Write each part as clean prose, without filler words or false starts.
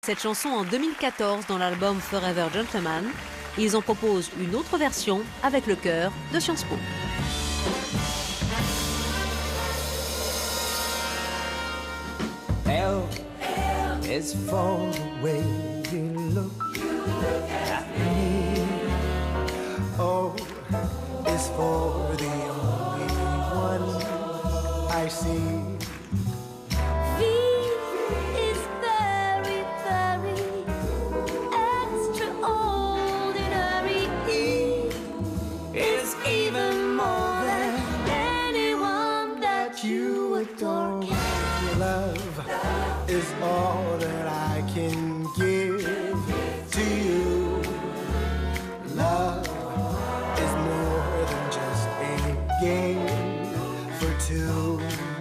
Cette chanson en 2014 dans l'album Forever Gentleman. Ils en proposent une autre version avec le chœur de Sciences Po. L is for the way you look at me. O is for the only one I see. V is very, very extraordinary. E is even more than Anyone that you adore. love is all that I can give to you. Love is more than just a game for two.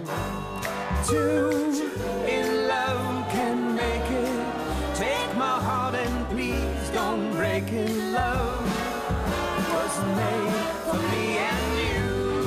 Two in love can make it. Take my heart and please don't break it. Love was made for me and you.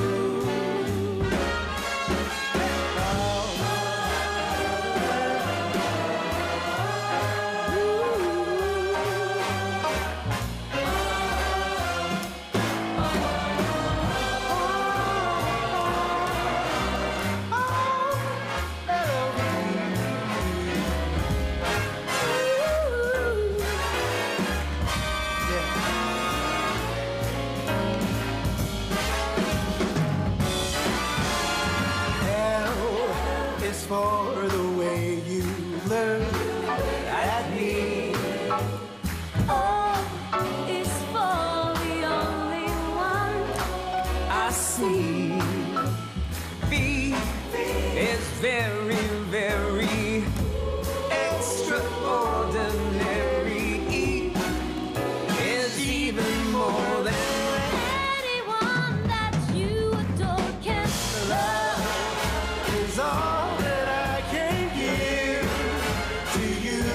For the way you look at me. O is for the only one I see. B is very, very extraordinary. E is even more than anyone that you adore can love. is all that I can give to you.